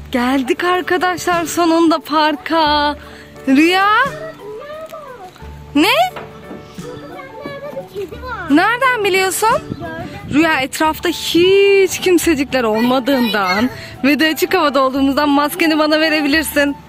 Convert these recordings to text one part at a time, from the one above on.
Geldik arkadaşlar sonunda parka. Rüya? Ne? Nereden biliyorsun? Rüya, etrafta hiç kimsecikler olmadığından ve de açık havada olduğumuzdan maskeni bana verebilirsin.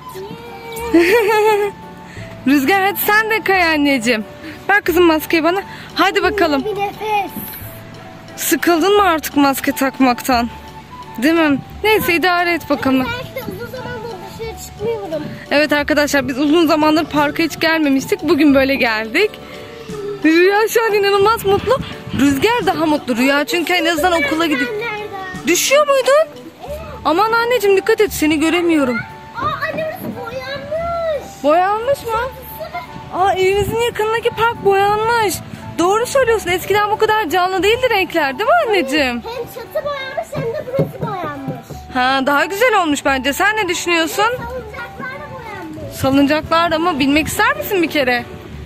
Rüzgar, hadi sen de kay anneciğim. Ver kızım maskeyi bana. Hadi bakalım. Sıkıldın mı artık maske takmaktan? Değil mi? Neyse, idare et bakalım. Uzun zamandır dışarı çıkmıyorum. Evet arkadaşlar, biz uzun zamandır parka hiç gelmemiştik. Bugün böyle geldik. Rüya şu an inanılmaz mutlu. Rüzgar daha mutlu. Rüya çünkü en azından okula gidiyor. Düşüyor muydun? Aman anneciğim dikkat et, seni göremiyorum. Anne, burası boyanmış. Boyanmış mı? Evimizin yakınındaki park boyanmış. Doğru söylüyorsun. Eskiden bu kadar canlı değildi renkler, değil mi anneciğim? Hem çatı boyanmış hem de burası boyanmış. Daha güzel olmuş bence. Sen ne düşünüyorsun? Salıncaklar da boyanmış. Salıncaklar da mı? Binmek ister misin bir kere?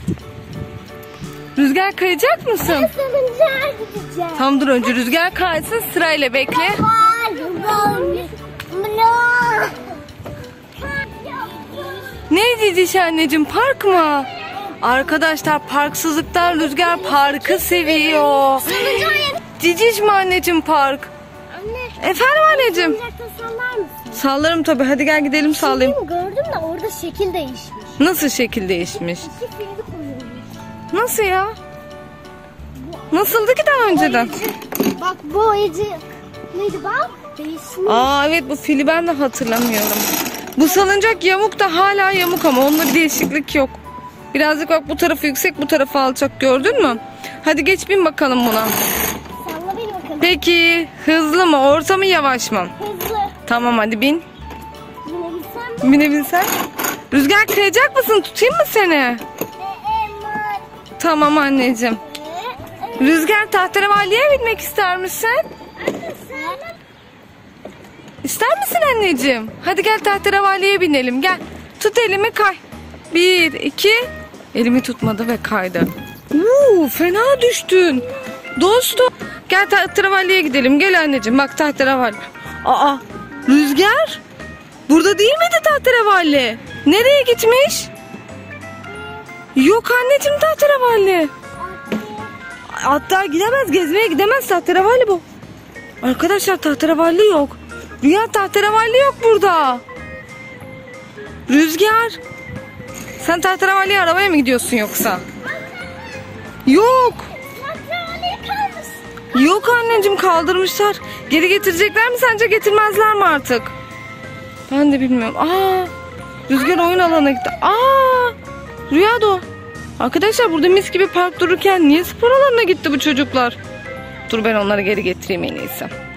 Rüzgar, kayacak mısın? Ben salıncağa gideceğim. Tam dur, önce Rüzgar kaysın, sırayla bekle. Ne diyeceğiz anneciğim, park mı? Arkadaşlar, parksızlıktan Rüzgar parkı seviyor. Ciciş mi anneciğim park? Anne. Efendim anneciğim? Salıncakta sallar mısın? Sallarım tabii, hadi gel gidelim sallayayım. Gördüm de orada şekil değişmiş. Nasıl şekil değişmiş? İki filmi koyulmuş. Nasıl ya? Nasıldı ki daha önceden? Bak bu oyuncu neydi bak? Değişmiş. Evet, bu fili ben de hatırlamıyorum. Bu salıncak yamuk da hala yamuk ama onda bir değişiklik yok. Birazcık bak, bu tarafı yüksek, bu tarafı alçak, gördün mü? Hadi geç, bin bakalım buna. Salla beni bakalım. Peki hızlı mı, orta mı, yavaş mı? Hızlı. Tamam, hadi bin. Binebilsem mi? Binebilsen. Rüzgar, kayacak mısın? Tutayım mı seni? Tamam anneciğim. Rüzgar, tahterevalliye binmek ister misin? İster misin anneciğim? Hadi gel tahterevalliye binelim, gel. Tut elimi, kay. 1, 2. Elimi tutmadı ve kaydı. Fena düştün. Dostum. Gel tahterevalliye gidelim. Gel anneciğim, bak tahterevalli. Rüzgar. Burada değil miydi tahterevalli? Nereye gitmiş? Yok anneciğim tahterevalli. Hatta gidemez, gezmeye gidemez, tahterevalli bu. Arkadaşlar, tahterevalli yok. Rüya, tahterevalli yok burada. Rüzgar. Sen tahterevalliye arabaya mı gidiyorsun yoksa? Yok. Yok anneciğim, kaldırmışlar. Geri getirecekler mi sence, getirmezler mi artık? Ben de bilmiyorum. Rüzgar oyun alanına gitti. Rüya da o. Arkadaşlar, burada mis gibi park dururken niye spor alanına gitti bu çocuklar? Dur, ben onları geri getireyim en iyisi.